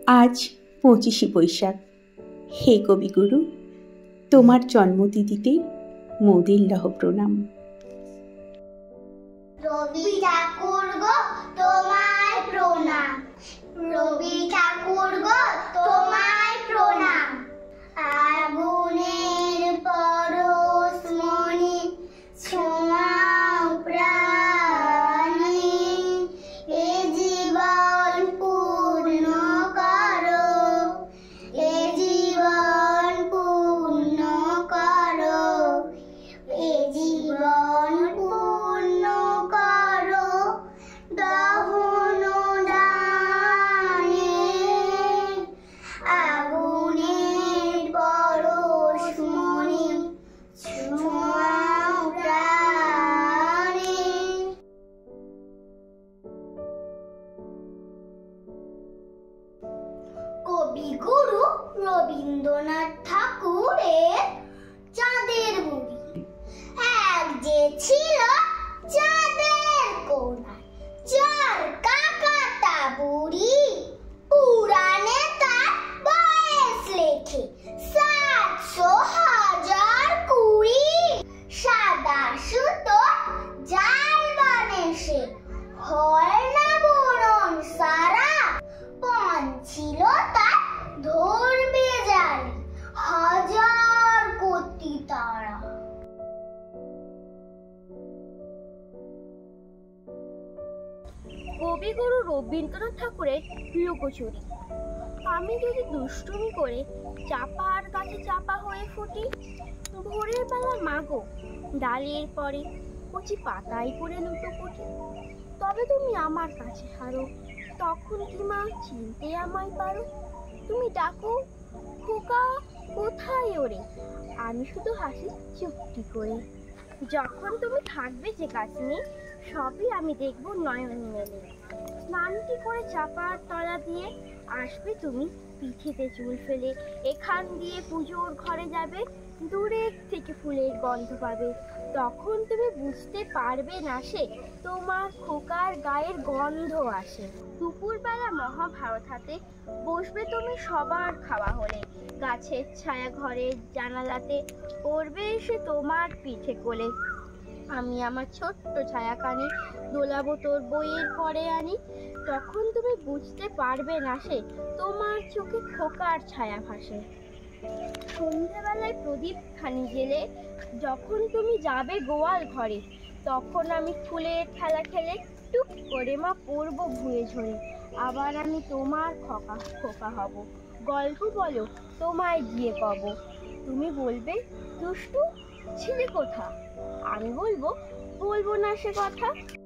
আজ 25শে বৈশাখ। হে কবিগুরু, তোমার জন্মতিথিতে মোদের লহ প্রণাম। রবি ঠাকুর গো তোমায় প্রণাম, রবি ঠাকুর গো তোমায় প্রণাম। আগুনের পরশমণি ছোঁয়াও প্রাণে, এ জীবন পূর্ণ করো, এ জীবন পূর্ণ করো, এ জীবন পূর্ণ করো। দহন দানে আগুনের পরশমণি ছোঁয়াও প্রাণে। কবিগুরু রবীন্দ্রনাথ ঠাকুরের চাঁদের মুড়ি। এক যে ছিল চাঁদের কোনায় চার কাকাটা বুড়ি, পুরাণে তার বয়স লেখে 700,020। সাদা সুতো জাল বানে সে, হয় না বরণ সারা। পণ ছিল তার ধরবে জালি, হাজার কোটি তারা। কবিগুরু রবীন্দ্রনাথ ঠাকুরের লুকোচুরি। আমি যদি দুষ্টুমি করে চাপার গাছে চাপা হয়ে ফুটি, ভোরের বেলা মাগো ডালের পরে কচি পাতায় পড়ে লুটোপুটি, তবে তুমি আমার কাছে হারো, তখন কি মা চিনতে আমায় পারো? তুমি ডাকো খোকা কোথায় ওরে, আমি শুধু হাসি চুপটি করে। যখন তুমি থাকবে যে কাজ নেই, সবই আমি দেখবো নয়ন মেলে। স্নানটি করে চাপার তলা দিয়ে আসবে তুমি পিঠেতে চুল ফেলে, এখান দিয়ে পুজোর ঘরে যাবে, দূরে থেকে ফুলের গন্ধ পাবে। তখন তুমি বুঝতে পারবে না সে তোমার খোকার গায়ের গন্ধ আসে। দুপুরবেলা মহাভারত হাতে বসবে তুমি সবার খাওয়া হলে, গাছের ছায়া ঘরের জানালাতে পড়বে এসে তোমার পিঠে কোলে। আমি আমার ছোট্ট ছায়াখানি দোলাবো তোর বইয়ের পরে আনি, তখন তুমি বুঝতে পারবে না সে তোমার চোখে খোকার ছায়া ভাসে। সন্ধ্যাবেলায় প্রদীপ খানি জেলে যখন তুমি যাবে গোয়াল ঘরে, তখন আমি ফুলের খেলা খেলে টুক করে মা পড়বো ভুঁয়ে ঝরে। আবার আমি তোমার খোকা খোকা হব, গল্প বলো তোমায় গিয়ে কব। তুমি বলবে দুষ্টু ছিলে কোথা, আমি বলবো না সে কথা।